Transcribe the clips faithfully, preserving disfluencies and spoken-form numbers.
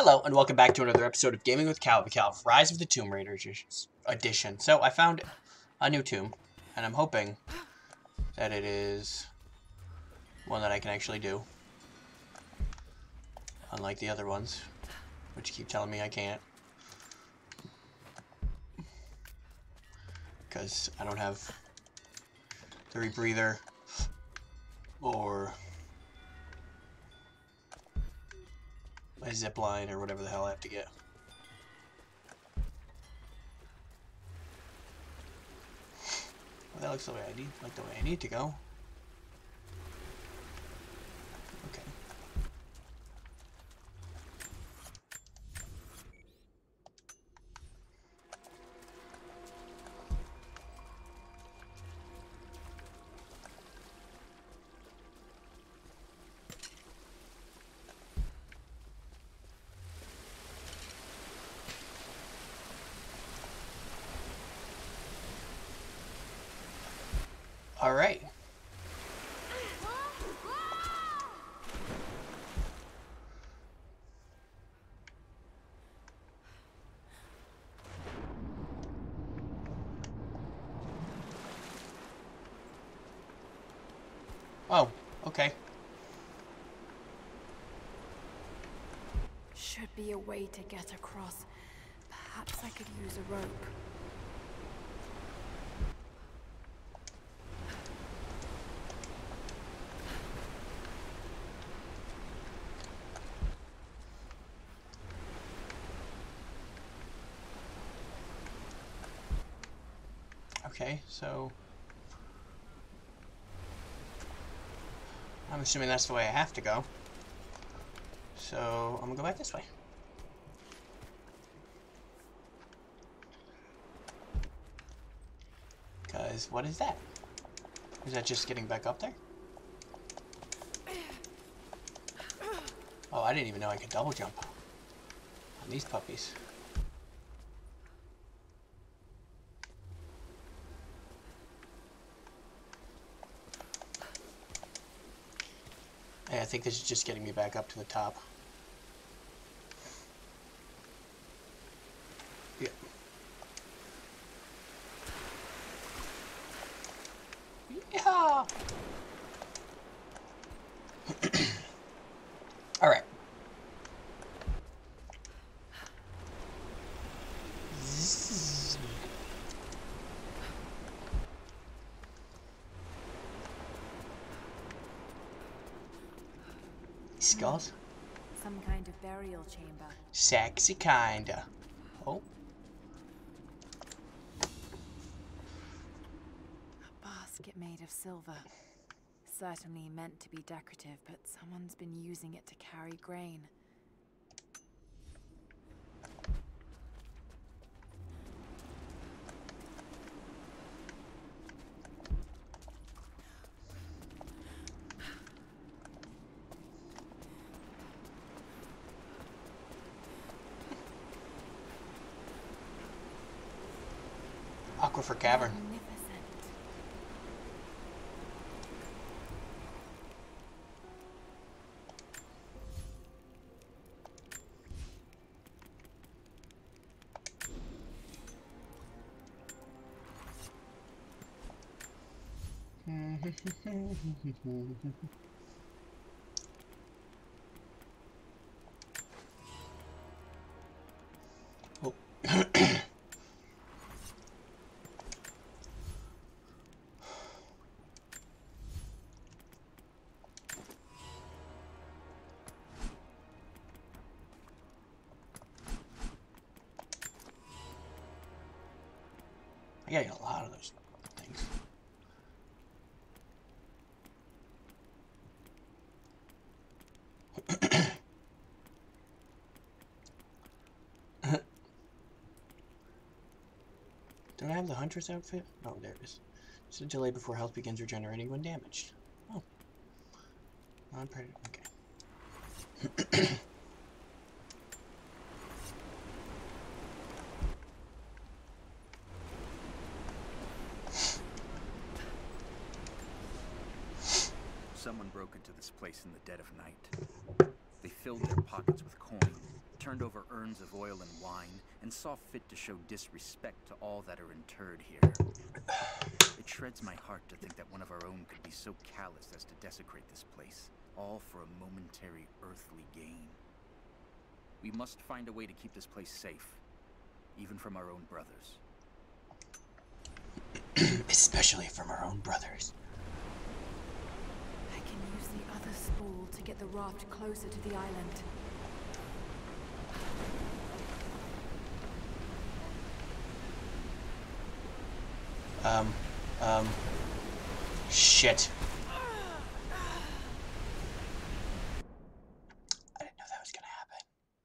Hello, and welcome back to another episode of Gaming with Cal, Cal Rise of the Tomb Raider edition. So, I found a new tomb, and I'm hoping that it is one that I can actually do. Unlike the other ones, which keep telling me I can't. Because I don't have the rebreather or my zip line or whatever the hell I have to get. Well, that looks the way I need, like the way I need to go. Okay. All right. Oh, okay. Should be a way to get across. Perhaps I could use a rope. Okay, so I'm assuming that's the way I have to go. So I'm gonna go back this way. Because what is that? Is that just getting back up there? Oh, I didn't even know I could double jump on these puppies. Hey, I think this is just getting me back up to the top. Yeah. Yeah. All right. Zzz. Skulls? Some kind of burial chamber. Sexy kinda. Oh. A basket made of silver. Certainly meant to be decorative, but someone's been using it to carry grain. Aquifer Cavern. Magnificent. Oh. I gotta get a lot of those things. Don't I have the hunter's outfit? Oh, there it is. Just a delay before health begins regenerating when damaged. Oh. Non-predator. Okay. Someone broke into this place in the dead of night. They filled their pockets with coin, turned turned over urns of oil and wine, and saw fit to show disrespect to all that are interred here. It shreds my heart to think that one of our own could be so callous as to desecrate this place, all for a momentary earthly gain. We must find a way to keep this place safe, even from our own brothers. Especially from our own brothers. I can use the other spool to get the raft closer to the island. Um, um, shit. I didn't know that was gonna happen.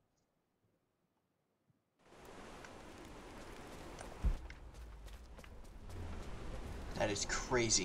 That is crazy.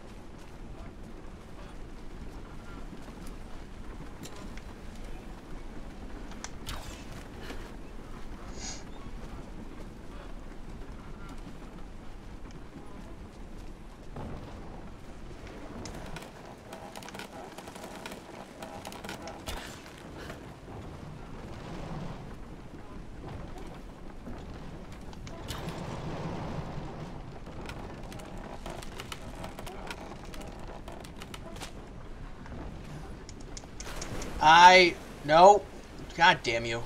I... No. God damn you.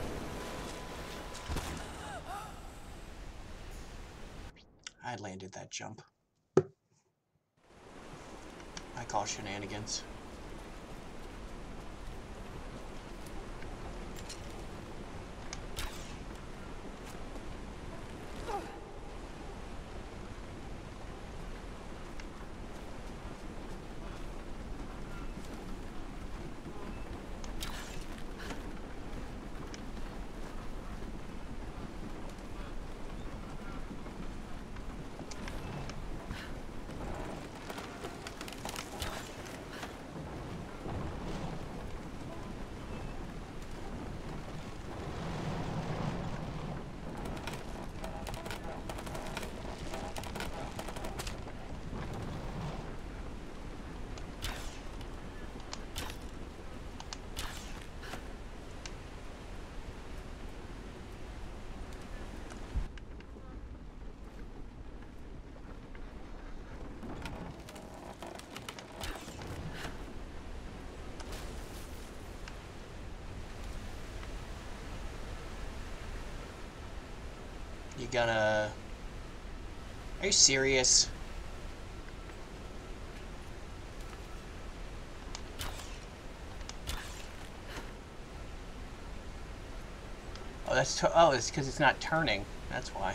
I landed that jump. I call shenanigans. You gonna... Are you serious? Oh, that's... T oh, it's because it's not turning. That's why.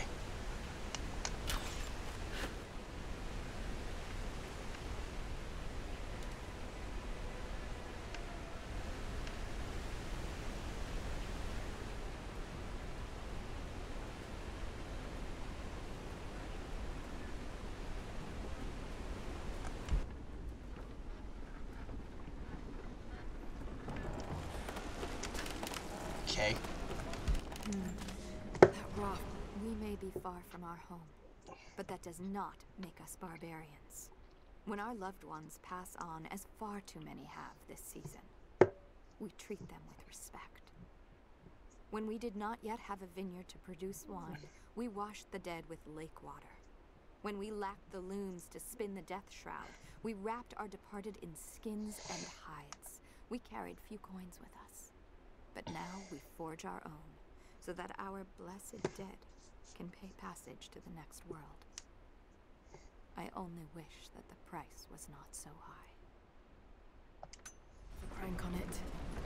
Okay. Hmm. That raft, we may be far from our home, but that does not make us barbarians. When our loved ones pass on, as far too many have this season, we treat them with respect. When we did not yet have a vineyard to produce wine, we washed the dead with lake water. When we lacked the looms to spin the death shroud, we wrapped our departed in skins and hides. We carried few coins with us. But now we forge our own, so that our blessed dead can pay passage to the next world. I only wish that the price was not so high. The crank on it.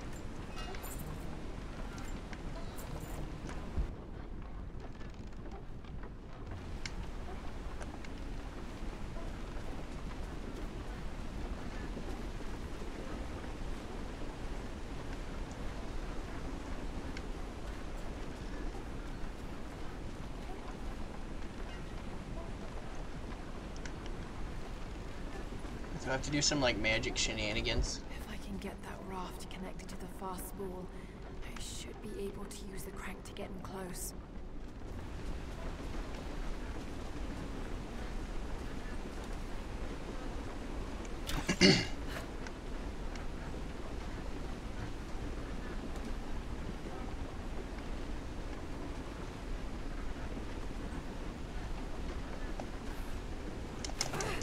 Do I have to do some, like, magic shenanigans? If I can get that raft connected to the fast spool, I should be able to use the crank to get him close.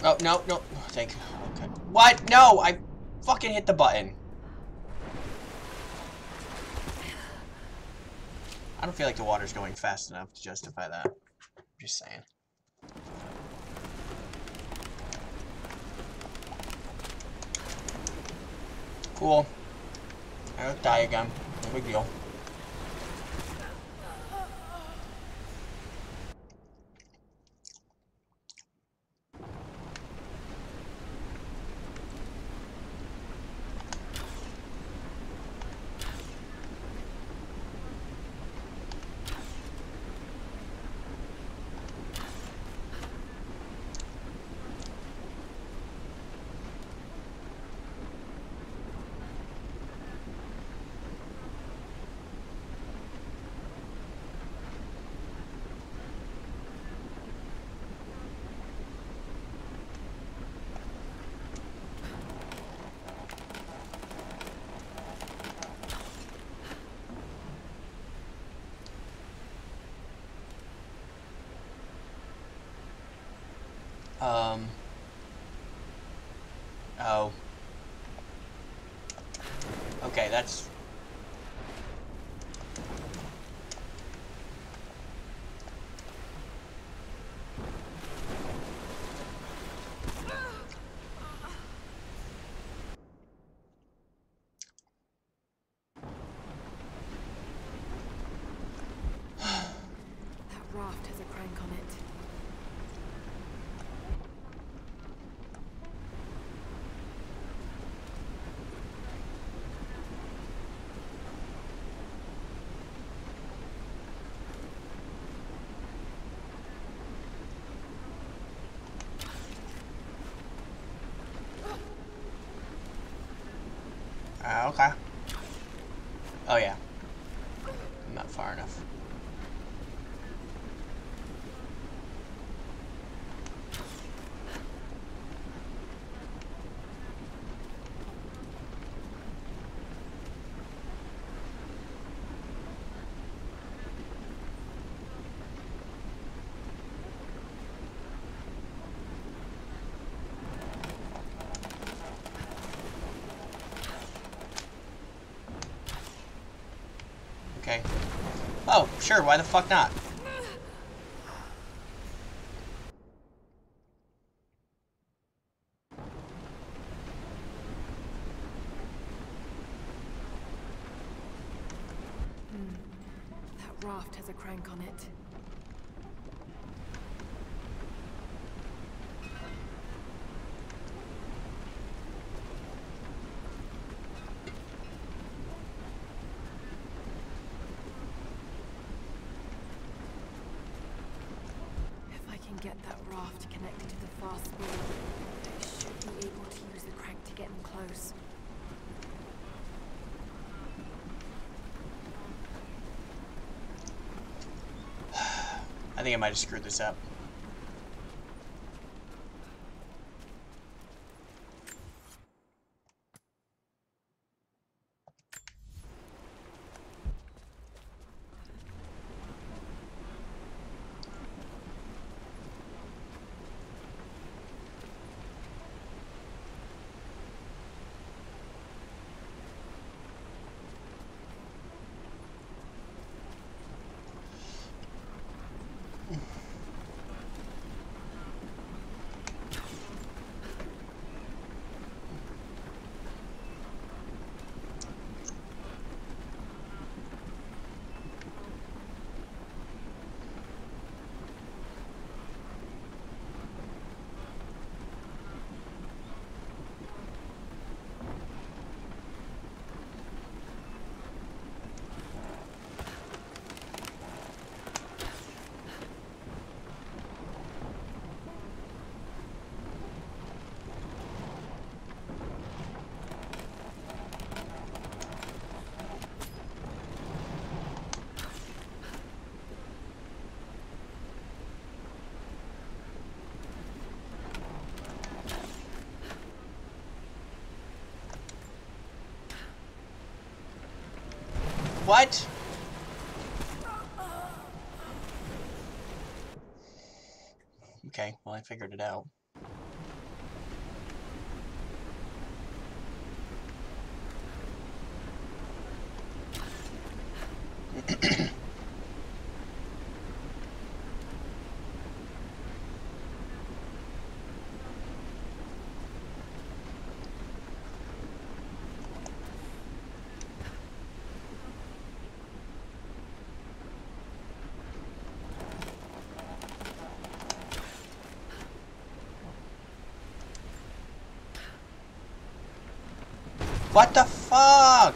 Oh, no, no. Thank you. Okay. What? No, I fucking hit the button. I don't feel like the water's going fast enough to justify that. I'm just saying. Cool. I don't die again. No big deal. Um. Oh. Okay, that's... That raft has a crank on it. Uh, okay. Oh, yeah. I'm not far enough. Okay. Oh, sure, why the fuck not? Hmm. That raft has a crank on it. If I can get that raft connected to the fast spool, I should be able to use the crank to get them close. I think I might have screwed this up. What? Okay, well, I figured it out. What the fuck?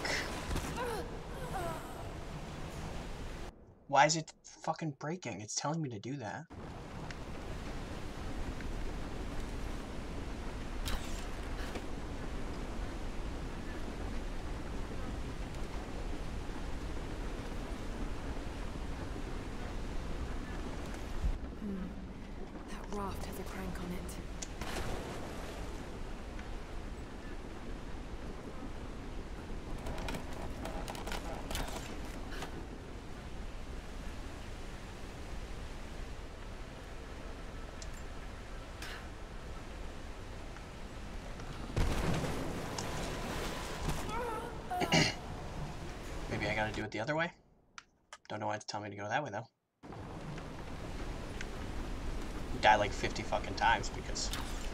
Why is it fucking breaking? It's telling me to do that. That raft has a crank on it. Maybe I gotta do it the other way? Don't know why it's telling me to go that way, though. Die like fifty fucking times because...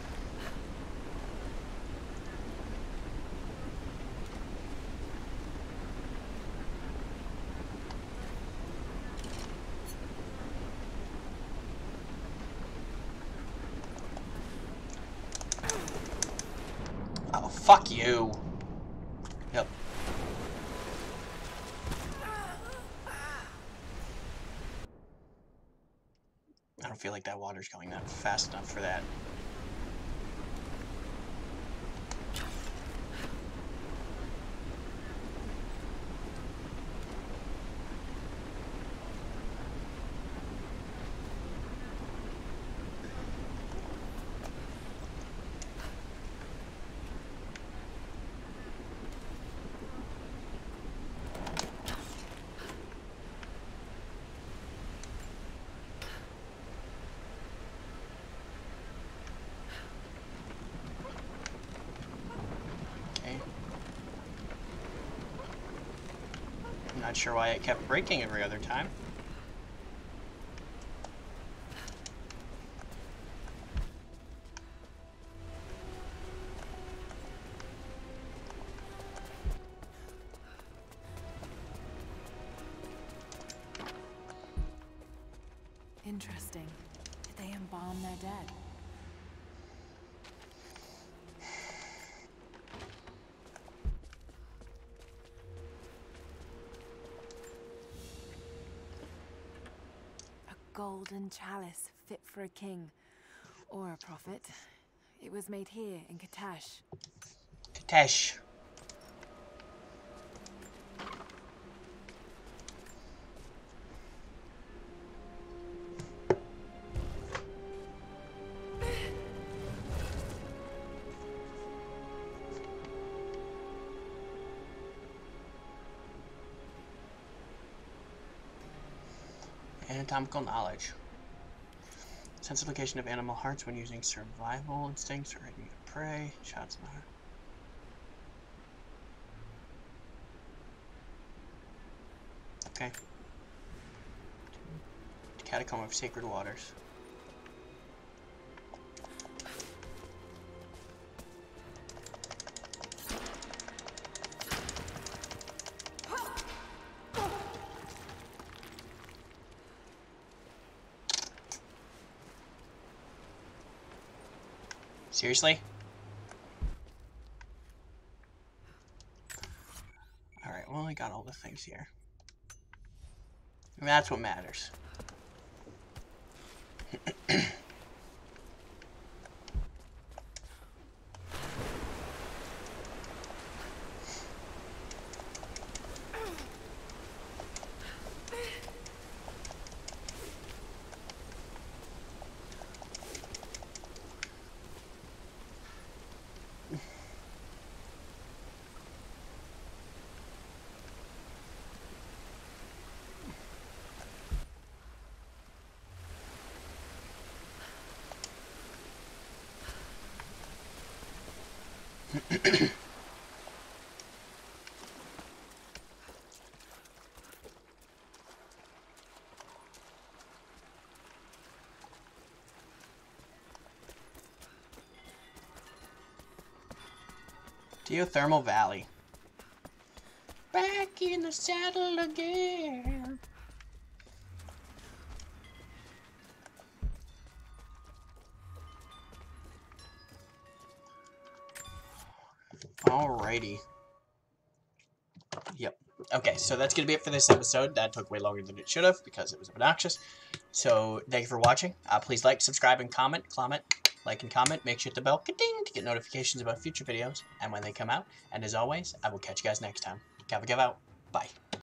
Oh, fuck you. Yep. I don't feel like that water's going that fast enough for that. Not sure why it kept breaking every other time. Interesting. Did they embalm their dead? Golden chalice fit for a king or a prophet. It was made here in Katash. Katash. Anatomical knowledge. Sensification of animal hearts when using survival instincts or aiming at prey. Shots in the heart. Okay. Catacomb of Sacred Waters. Seriously? Alright, well, I got all the things here. And that's what matters. Geothermal Valley. Back in the saddle again. Alrighty. Okay, so that's going to be it for this episode. That took way longer than it should have because it was obnoxious. So thank you for watching. Uh, please like, subscribe, and comment. Comment, like, and comment. Make sure to hit the bell ka-ding, to get notifications about future videos and when they come out. And as always, I will catch you guys next time. Have a give out. Bye.